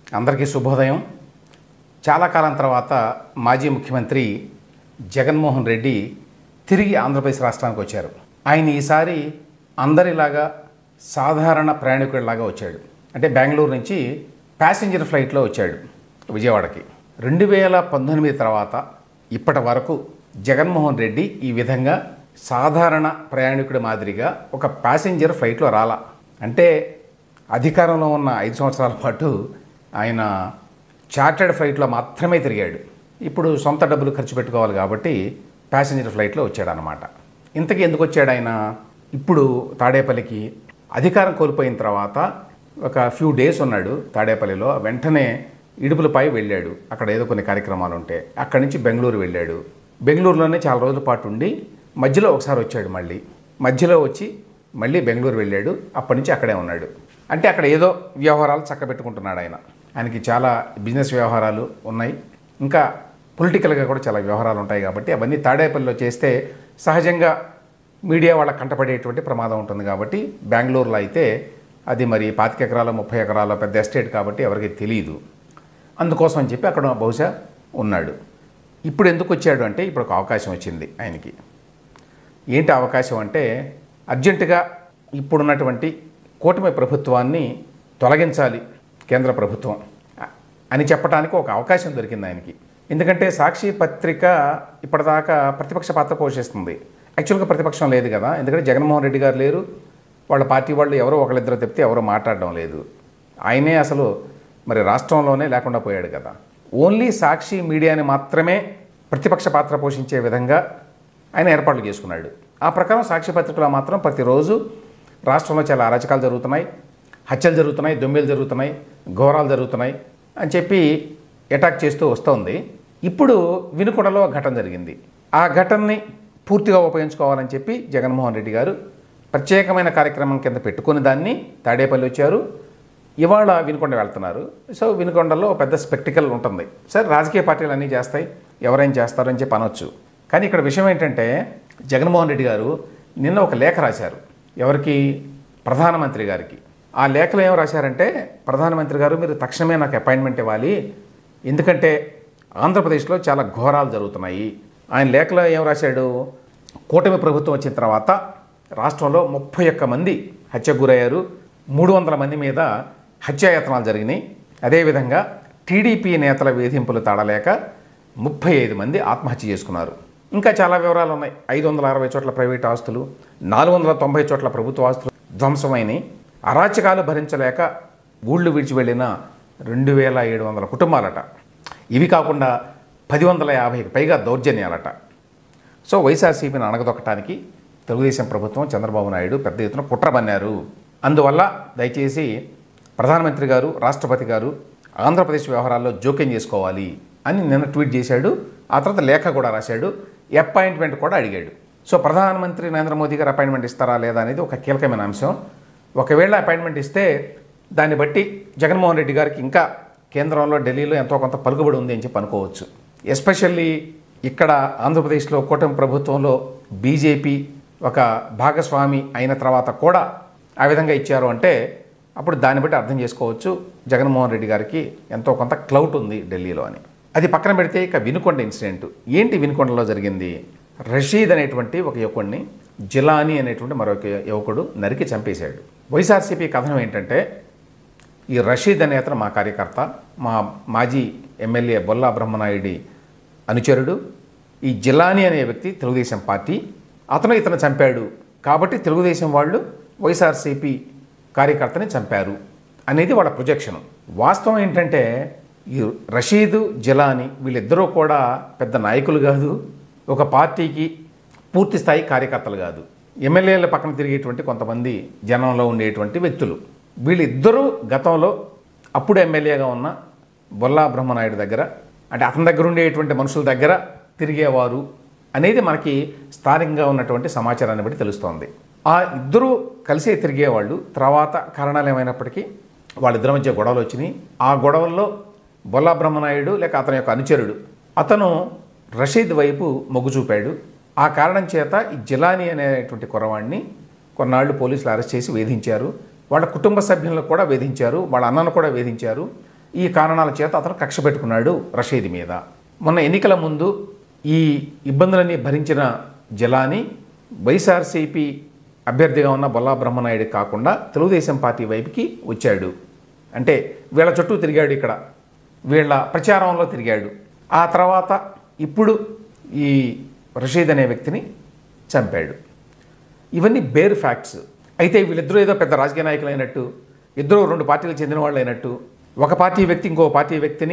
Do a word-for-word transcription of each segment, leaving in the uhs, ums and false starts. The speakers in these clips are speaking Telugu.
అందరికీ శుభోదయం. చాలా కాలం తర్వాత మాజీ ముఖ్యమంత్రి జగన్మోహన్ రెడ్డి తిరిగి ఆంధ్రప్రదేశ్ రాష్ట్రానికి వచ్చారు. ఆయన ఈసారి అందరిలాగా సాధారణ ప్రయాణికుడిలాగా వచ్చాడు. అంటే బెంగళూరు నుంచి ప్యాసింజర్ ఫ్లైట్లో వచ్చాడు విజయవాడకి. రెండు వేల పంతొమ్మిది తర్వాత ఇప్పటి వరకు జగన్మోహన్ రెడ్డి ఈ విధంగా సాధారణ ప్రయాణికుడి మాదిరిగా ఒక ప్యాసింజర్ ఫ్లైట్లో రాలా. అంటే అధికారంలో ఉన్న ఐదు సంవత్సరాల పాటు ఆయన చార్టర్డ్ ఫ్లైట్లో మాత్రమే తిరిగాడు. ఇప్పుడు సొంత డబ్బులు ఖర్చు పెట్టుకోవాలి కాబట్టి ప్యాసింజర్ ఫ్లైట్లో వచ్చాడనమాట. ఇంతకీ ఎందుకు వచ్చాడు ఆయన? ఇప్పుడు తాడేపల్లికి అధికారం కోల్పోయిన తర్వాత ఒక ఫ్యూ డేస్ ఉన్నాడు తాడేపల్లిలో. వెంటనే ఇడుపులపై వెళ్ళాడు. అక్కడ ఏదో కొన్ని కార్యక్రమాలు ఉంటే అక్కడి నుంచి బెంగళూరు వెళ్ళాడు. బెంగళూరులోనే చాలా రోజుల పాటు ఉండి మధ్యలో ఒకసారి వచ్చాడు. మళ్ళీ మధ్యలో వచ్చి మళ్ళీ బెంగళూరు వెళ్ళాడు. అప్పటి నుంచి అక్కడే ఉన్నాడు. అంటే అక్కడ ఏదో వ్యవహారాలు చక్కబెట్టుకుంటున్నాడు ఆయన. ఆయనకి చాలా బిజినెస్ వ్యవహారాలు ఉన్నాయి, ఇంకా పొలిటికల్గా కూడా చాలా వ్యవహారాలు ఉంటాయి. కాబట్టి అవన్నీ తాడేపల్లిలో చేస్తే సహజంగా మీడియా వాళ్ళకి కంటపడేటువంటి ప్రమాదం ఉంటుంది. కాబట్టి బెంగళూరులో అయితే అది మరి పాతిక ఎకరాల ముప్పై ఎకరాల పెద్ద ఎస్టేట్ కాబట్టి ఎవరికి తెలియదు. అందుకోసం అని చెప్పి అక్కడ బహుశా ఉన్నాడు. ఇప్పుడు ఎందుకు వచ్చాడు అంటే ఇప్పుడు ఒక అవకాశం వచ్చింది ఆయనకి. ఏంటి అవకాశం అంటే అర్జెంటుగా ఇప్పుడున్నటువంటి కూటమి ప్రభుత్వాన్ని తొలగించాలి కేంద్ర ప్రభుత్వం అని చెప్పడానికి ఒక అవకాశం దొరికింది ఆయనకి. ఎందుకంటే సాక్షి పత్రిక ఇప్పటిదాకా ప్రతిపక్ష పాత్ర పోషిస్తుంది. యాక్చువల్గా ప్రతిపక్షం లేదు కదా, ఎందుకంటే జగన్మోహన్ రెడ్డి గారు లేరు, వాళ్ళ పార్టీ వాళ్ళు ఎవరో ఒకళ్ళిద్దరు చెప్తే ఎవరో మాట్లాడడం లేదు. ఆయనే అసలు మరి రాష్ట్రంలోనే లేకుండా పోయాడు కదా. ఓన్లీ సాక్షి మీడియాని మాత్రమే ప్రతిపక్ష పాత్ర పోషించే విధంగా ఆయన ఏర్పాట్లు చేసుకున్నాడు. ఆ ప్రకారం సాక్షి పత్రికలో మాత్రం ప్రతిరోజు రాష్ట్రంలో చాలా అరాచకాలు జరుగుతున్నాయి, హత్యలు జరుగుతున్నాయి, దొంగలు జరుగుతున్నాయి, ఘోరాలు జరుగుతున్నాయి అని చెప్పి అటాక్ చేస్తూ వస్తుంది. ఇప్పుడు వినుకొండలో ఘటన జరిగింది. ఆ ఘటనని పూర్తిగా ఉపయోగించుకోవాలని చెప్పి జగన్మోహన్ రెడ్డి గారు ప్రత్యేకమైన కార్యక్రమం కింద పెట్టుకుని దాన్ని తాడేపల్లి వచ్చారు. ఇవాళ వినుకొండ వెళ్తున్నారు. సో వినుకొండలో పెద్ద స్పెక్టికల్ ఉంటుంది. సరే, రాజకీయ పార్టీలు అన్నీ చేస్తాయి, ఎవరైనా చేస్తారు అని చెప్పి అనొచ్చు. కానీ ఇక్కడ విషయం ఏంటంటే జగన్మోహన్ రెడ్డి గారు నిన్న ఒక లేఖ రాశారు. ఎవరికి? ప్రధానమంత్రి గారికి. ఆ లేఖలో ఏం రాశారంటే, ప్రధానమంత్రి గారు మీరు తక్షణమే నాకు అపాయింట్మెంట్ ఇవ్వాలి, ఎందుకంటే ఆంధ్రప్రదేశ్లో చాలా ఘోరాలు జరుగుతున్నాయి. ఆయన లేఖలో ఏం రాశాడు? కూటమి ప్రభుత్వం వచ్చిన తర్వాత రాష్ట్రంలో ముప్పై ఒక్క మంది హత్యకు గురయ్యారు, మూడు వందల మంది మీద హత్యాయత్నాలు జరిగినాయి. అదేవిధంగా టీడీపీ నేతల వేధింపులు తాడలేక ముప్పై ఐదు మంది ఆత్మహత్య చేసుకున్నారు. ఇంకా చాలా వివరాలు ఉన్నాయి. ఐదు వందల అరవై చోట్ల ప్రైవేట్ ఆస్తులు, నాలుగు వందల తొంభై చోట్ల ప్రభుత్వ ఆస్తులు ధ్వంసమైనవి. అరాచకాలు భరించలేక ఊళ్ళు విడిచి వెళ్ళిన రెండు వేల ఏడు వందల కుటుంబాలట. ఇవి కాకుండా పది వందల యాభైకి పైగా దౌర్జన్యాలట. సో వైఎస్ఆర్సీపీని అణగదొక్కడానికి తెలుగుదేశం ప్రభుత్వం, చంద్రబాబు నాయుడు పెద్ద ఎత్తున కుట్ర పన్నారు. అందువల్ల దయచేసి ప్రధానమంత్రి గారు, రాష్ట్రపతి గారు ఆంధ్రప్రదేశ్ వ్యవహారాల్లో జోక్యం చేసుకోవాలి అని నిన్న ట్వీట్ చేశాడు. ఆ తర్వాత లేఖ కూడా రాశాడు, అపాయింట్మెంట్ కూడా అడిగాడు. సో ప్రధానమంత్రి నరేంద్ర మోదీ గారు అపాయింట్మెంట్ ఇస్తారా లేదా అనేది ఒక కీలకమైన అంశం. ఒకవేళ అపాయింట్మెంట్ ఇస్తే దాన్ని బట్టి జగన్మోహన్ రెడ్డి గారికి ఇంకా కేంద్రంలో, ఢిల్లీలో ఎంతో కొంత పలుకుబడి ఉంది అని చెప్పి అనుకోవచ్చు. ఎస్పెషల్లీ ఇక్కడ ఆంధ్రప్రదేశ్లో కూటమి ప్రభుత్వంలో బీజేపీ ఒక భాగస్వామి అయిన తర్వాత కూడా ఆ విధంగా ఇచ్చారు అంటే అప్పుడు దాన్ని బట్టి అర్థం చేసుకోవచ్చు జగన్మోహన్ రెడ్డి గారికి ఎంతో కొంత క్లౌట్ ఉంది ఢిల్లీలో అని. అది పక్కన పెడితే ఇక వినుకొండ ఇన్సిడెంట్ ఏంటి? వినుకొండలో జరిగింది, రషీద్ అనేటువంటి ఒక యువకుడిని జిలానీ అనేటువంటి మరొక యువకుడు నరికి చంపేశాడు. వైఎస్ఆర్సీపీ కథనం ఏంటంటే, ఈ రషీద్ అనే అతను మా కార్యకర్త, మా మాజీ ఎమ్మెల్యే బొల్లా బ్రహ్మనాయుడి అనుచరుడు. ఈ జిలానీ అనే వ్యక్తి తెలుగుదేశం పార్టీ, అతను ఇతను చంపాడు కాబట్టి తెలుగుదేశం వాళ్ళు వైఎస్ఆర్సీపీ కార్యకర్తని చంపారు అనేది వాళ్ళ ప్రొజెక్షన్. వాస్తవం ఏంటంటే ఈ రషీదు, జిలానీ వీళ్ళిద్దరూ కూడా పెద్ద నాయకులు కాదు, ఒక పార్టీకి పూర్తి స్థాయి కార్యకర్తలు కాదు, ఎమ్మెల్యేల పక్కన తిరిగేటువంటి కొంతమంది జనంలో ఉండేటువంటి వ్యక్తులు. వీళ్ళిద్దరూ గతంలో అప్పుడు ఎమ్మెల్యేగా ఉన్న బొల్లా బ్రహ్మనాయుడు దగ్గర, అంటే అతని దగ్గర ఉండేటువంటి మనుషుల దగ్గర తిరిగేవారు అనేది మనకి స్థానికంగా ఉన్నటువంటి సమాచారాన్ని బట్టి తెలుస్తోంది. ఆ ఇద్దరూ కలిసే తిరిగేవాళ్ళు. తర్వాత కారణాలు ఏమైనప్పటికీ వాళ్ళిద్దరి మధ్య గొడవలు వచ్చినాయి. ఆ గొడవల్లో బొల్లా బ్రహ్మనాయుడు లేక అతని యొక్క అనుచరుడు అతను రషీద్ వైపు మొగ్గు చూపాడు. ఆ కారణం చేత ఈ జిలానీ అనేటువంటి కుర్రవాడిని కొన్నాళ్ళు పోలీసులు అరెస్ట్ చేసి వేధించారు. వాళ్ళ కుటుంబ సభ్యులను కూడా వేధించారు, వాళ్ళ అన్నను కూడా వేధించారు. ఈ కారణాల చేత అతను కక్ష పెట్టుకున్నాడు రషీద్ మీద. మొన్న ఎన్నికల ముందు ఈ ఇబ్బందులన్నీ భరించిన జిలానీ వైఎస్ఆర్సీపీ అభ్యర్థిగా ఉన్న బొల్లా బ్రహ్మనాయుడు కాకుండా తెలుగుదేశం పార్టీ వైపుకి వచ్చాడు. అంటే వీళ్ళ చుట్టూ తిరిగాడు, ఇక్కడ వీళ్ళ ప్రచారంలో తిరిగాడు. ఆ తర్వాత ఇప్పుడు ఈ రషీద్ అనే వ్యక్తిని చంపాడు. ఇవన్నీ బేర్ ఫ్యాక్ట్స్. అయితే వీళ్ళిద్దరూ ఏదో పెద్ద రాజకీయ నాయకులు అయినట్టు, ఇద్దరు రెండు పార్టీలకు చెందిన వాళ్ళు అయినట్టు, ఒక పార్టీ వ్యక్తి ఇంకో పార్టీ వ్యక్తిని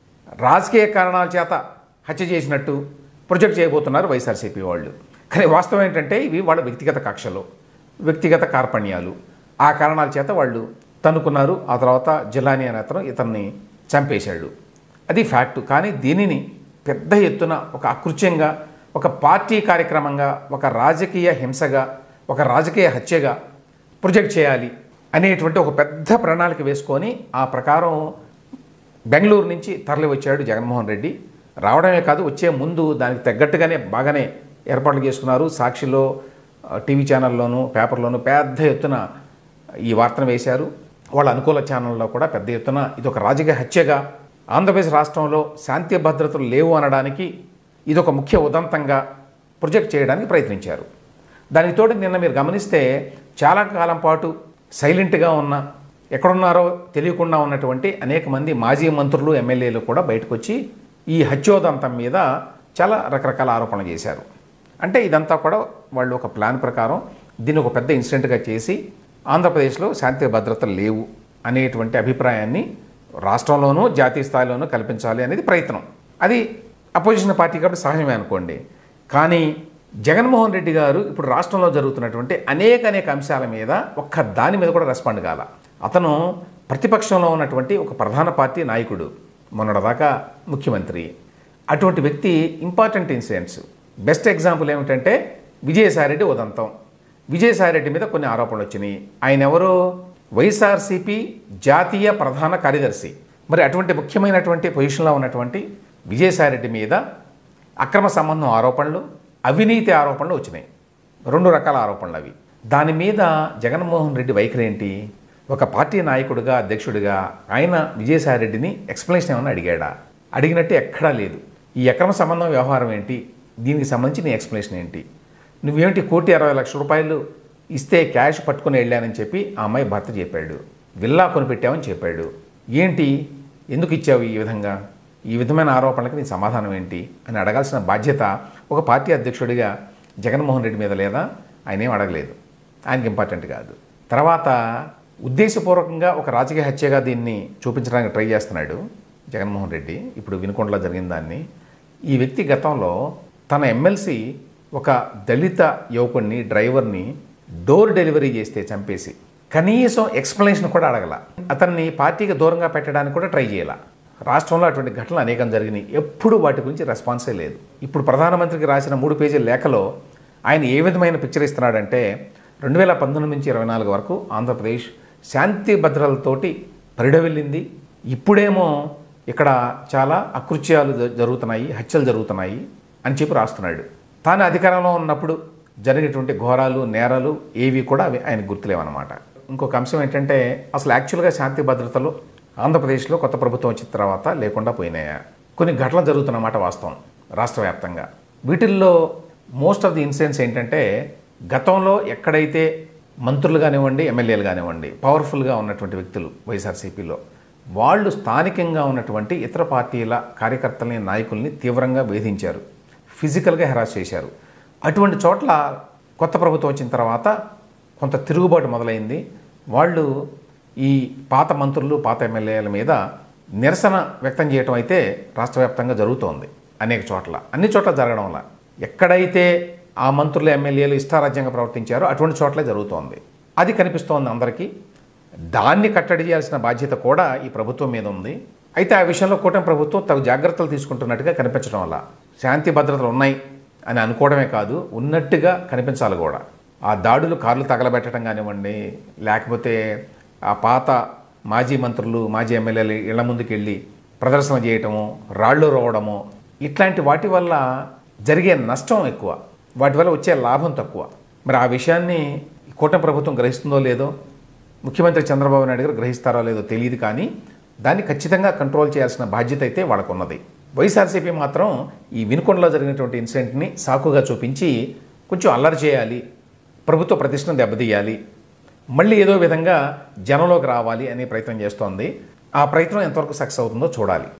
రాజకీయ కారణాల చేత హత్య చేసినట్టు ప్రొజెక్ట్ చేయబోతున్నారు వైఎస్ఆర్సీపీ వాళ్ళు. కానీ వాస్తవం ఏంటంటే ఇవి వాళ్ళ వ్యక్తిగత కక్షలు, వ్యక్తిగత కార్పణ్యాలు. ఆ కారణాల చేత వాళ్ళు తన్నుకున్నారు. ఆ తర్వాత జిలానీ అనే అతను ఇతన్ని చంపేశాడు. అది ఫ్యాక్టు. కానీ దీనిని పెద్ద ఎత్తున ఒక అకృత్యంగా, ఒక పార్టీ కార్యక్రమంగా, ఒక రాజకీయ హింసగా, ఒక రాజకీయ హత్యగా ప్రొజెక్ట్ చేయాలి అనేటువంటి ఒక పెద్ద ప్రణాళిక వేసుకొని ఆ ప్రకారం బెంగళూరు నుంచి తరలి వచ్చాడు జగన్మోహన్ రెడ్డి. రావడమే కాదు, వచ్చే ముందు దానికి తగ్గట్టుగానే బాగానే ఏర్పాట్లు చేసుకున్నారు. సాక్షిలో, టీవీ ఛానల్లోనూ, పేపర్లోనూ పెద్ద ఎత్తున ఈ వార్తను వేశారు. వాళ్ళ అనుకూల ఛానల్లో కూడా పెద్ద ఎత్తున ఇది ఒక రాజకీయ హత్యగా, ఆంధ్రప్రదేశ్ రాష్ట్రంలో శాంతి భద్రతలు లేవు అనడానికి ఇది ఒక ముఖ్య ఉదంతంగా ప్రొజెక్ట్ చేయడానికి ప్రయత్నించారు. దానికి తోడు నిన్న మీరు గమనిస్తే చాలా కాలం పాటు సైలెంట్గా ఉన్న, ఎక్కడున్నారో తెలియకుండా ఉన్నటువంటి అనేక మంది మాజీ మంత్రులు, ఎమ్మెల్యేలు కూడా బయటకు వచ్చి ఈ హత్యోదంతం మీద చాలా రకరకాల ఆరోపణలు చేశారు. అంటే ఇదంతా కూడా వాళ్ళు ఒక ప్లాన్ ప్రకారం దీన్ని ఒక పెద్ద ఇన్సిడెంట్గా చేసి ఆంధ్రప్రదేశ్లో శాంతి భద్రతలు లేవు అనేటువంటి అభిప్రాయాన్ని రాష్ట్రంలోనూ జాతీయ స్థాయిలోనూ కల్పించాలి అనేది ప్రయత్నం. అది అపోజిషన్ పార్టీ కాబట్టి సహజమే అనుకోండి. కానీ జగన్మోహన్ రెడ్డి గారు ఇప్పుడు రాష్ట్రంలో జరుగుతున్నటువంటి అనేక అనేక అంశాల మీద ఒక్క దాని మీద కూడా రెస్పాండ్ కాల. అతను ప్రతిపక్షంలో ఉన్నటువంటి ఒక ప్రధాన పార్టీ నాయకుడు, మొన్నటిదాకా ముఖ్యమంత్రి. అటువంటి వ్యక్తి ఇంపార్టెంట్ ఇన్సిడెంట్స్, బెస్ట్ ఎగ్జాంపుల్ ఏమిటంటే విజయసాయిరెడ్డి ఉదంతం. విజయసాయిరెడ్డి మీద కొన్ని ఆరోపణలు వచ్చినాయి. ఆయన ఎవరు? వైఎస్ఆర్సీపీ జాతీయ ప్రధాన కార్యదర్శి. మరి అటువంటి ముఖ్యమైనటువంటి పొజిషన్లో ఉన్నటువంటి విజయసాయిరెడ్డి మీద అక్రమ సంబంధం ఆరోపణలు, అవినీతి ఆరోపణలు వచ్చినాయి. రెండు రకాల ఆరోపణలు అవి. దాని మీద జగన్మోహన్ రెడ్డి వైఖరి ఏంటి? ఒక పార్టీ నాయకుడిగా, అధ్యక్షుడిగా ఆయన విజయసాయిరెడ్డిని ఎక్స్ప్లెనేషన్ ఏమన్నా అడిగాడా? అడిగినట్టు ఎక్కడా లేదు. ఈ అక్రమ సంబంధం వ్యవహారం ఏంటి, దీనికి సంబంధించి నీ ఎక్స్ప్లెనేషన్ ఏంటి, నువ్వేంటి కోటి అరవై లక్షల రూపాయలు ఇస్తే క్యాష్ పట్టుకుని వెళ్ళానని చెప్పి ఆ అమ్మాయి భర్త చెప్పాడు, విల్లా కొనిపెట్టామని చెప్పాడు. ఏంటి, ఎందుకు ఇచ్చావు ఈ విధంగా, ఈ విధమైన ఆరోపణలకు నీ సమాధానం ఏంటి అని అడగాల్సిన బాధ్యత ఒక పార్టీ అధ్యక్షుడిగా జగన్మోహన్ రెడ్డి మీద లేదా? ఆయన ఏం అడగలేదు, ఆయనకి ఇంపార్టెంట్ కాదు. తర్వాత ఉద్దేశపూర్వకంగా ఒక రాజకీయ హత్యగా దీన్ని చూపించడానికి ట్రై చేస్తున్నాడు జగన్మోహన్ రెడ్డి. ఇప్పుడు వినుకొండలో జరిగిన దాన్ని, ఈ వ్యక్తి గతంలో తన ఎమ్మెల్సీ ఒక దళిత యువకుడిని, డ్రైవర్ని డోర్ డెలివరీ చేస్తే చంపేసి కనీసం ఎక్స్ప్లెనేషన్ కూడా అడగల. అతన్ని పార్టీకి దూరంగా పెట్టడానికి కూడా ట్రై చేయాల. రాష్ట్రంలో అటువంటి ఘటనలు అనేకం జరిగినాయి. ఎప్పుడు వాటి గురించి రెస్పాన్సే లేదు. ఇప్పుడు ప్రధానమంత్రికి రాసిన మూడు పేజీల లేఖలో ఆయన ఏ విధమైన పిక్చర్ ఇస్తున్నాడంటే, రెండు వేల పంతొమ్మిది నుంచి ఇరవై నాలుగు వరకు ఆంధ్రప్రదేశ్ శాంతి భద్రతలతోటి పరిడవిల్లింది. ఇప్పుడేమో ఇక్కడ చాలా అకృత్యాలు జరుగుతున్నాయి, హత్యలు జరుగుతున్నాయి అని చెప్పి రాస్తున్నాడు. తాను అధికారంలో ఉన్నప్పుడు జరిగేటువంటి ఘోరాలు, నేరాలు ఏవి కూడా అవి ఆయన గుర్తులేవన్నమాట. ఇంకొక అంశం ఏంటంటే, అసలు యాక్చువల్గా శాంతి భద్రతలు ఆంధ్రప్రదేశ్లో కొత్త ప్రభుత్వం వచ్చిన తర్వాత లేకుండా పోయినాయా? కొన్ని ఘటనలు జరుగుతున్నమాట వాస్తవం రాష్ట్ర వ్యాప్తంగా. వీటిల్లో మోస్ట్ ఆఫ్ ది ఇన్సిడెంట్స్ ఏంటంటే, గతంలో ఎక్కడైతే మంత్రులు కానివ్వండి, ఎమ్మెల్యేలు కానివ్వండి, పవర్ఫుల్గా ఉన్నటువంటి వ్యక్తులు వైఎస్ఆర్సీపీలో, వాళ్ళు స్థానికంగా ఉన్నటువంటి ఇతర పార్టీల కార్యకర్తలని, నాయకుల్ని తీవ్రంగా వేధించారు, ఫిజికల్గా హెరాస్ చేశారు. అటువంటి చోట్ల కొత్త ప్రభుత్వం వచ్చిన తర్వాత కొంత తిరుగుబాటు మొదలైంది. వాళ్ళు ఈ పాత మంత్రులు, పాత ఎమ్మెల్యేల మీద నిరసన వ్యక్తం చేయడం అయితే రాష్ట్ర వ్యాప్తంగా జరుగుతోంది అనేక చోట్ల. అన్ని చోట్ల జరగడం వల్ల ఎక్కడైతే ఆ మంత్రులు, ఎమ్మెల్యేలు ఇష్టారాజ్యంగా ప్రవర్తించారో అటువంటి చోట్లే జరుగుతోంది. అది కనిపిస్తోంది అందరికీ. దాన్ని కట్టడి చేయాల్సిన బాధ్యత కూడా ఈ ప్రభుత్వం మీద ఉంది. అయితే ఆ విషయంలో కూటమి ప్రభుత్వం తగు జాగ్రత్తలు తీసుకుంటున్నట్టుగా కనిపించడం వల్ల శాంతి భద్రతలు ఉన్నాయి అని అనుకోవడమే కాదు, ఉన్నట్టుగా కనిపించాలి కూడా. ఆ దాడులు, కార్లు తగలబెట్టడం కానివ్వండి, లేకపోతే ఆ పాత మాజీ మంత్రులు, మాజీ ఎమ్మెల్యేలు ఇళ్ల ముందుకు వెళ్ళి ప్రదర్శన చేయటము, రాళ్ళు రోవడము, ఇట్లాంటి వాటి వల్ల జరిగే నష్టం ఎక్కువ, వాటి వల్ల వచ్చే లాభం తక్కువ. మరి ఆ విషయాన్ని కూటమి ప్రభుత్వం గ్రహిస్తుందో లేదో, ముఖ్యమంత్రి చంద్రబాబు నాయుడు గారు గ్రహిస్తారో లేదో తెలియదు. కానీ దాన్ని ఖచ్చితంగా కంట్రోల్ చేయాల్సిన బాధ్యత అయితే వాళ్ళకు ఉన్నది. వైఎస్ఆర్సీపీ మాత్రం ఈ వినుకొండలో జరిగినటువంటి ఇన్సిడెంట్ని సాకుగా చూపించి కొంచెం అల్లరి చేయాలి, ప్రభుత్వ ప్రతిష్టను దెబ్బతీయాలి, మళ్ళీ ఏదో విధంగా జనంలోకి రావాలి అనే ప్రయత్నం చేస్తోంది. ఆ ప్రయత్నం ఎంతవరకు సక్సెస్ అవుతుందో చూడాలి.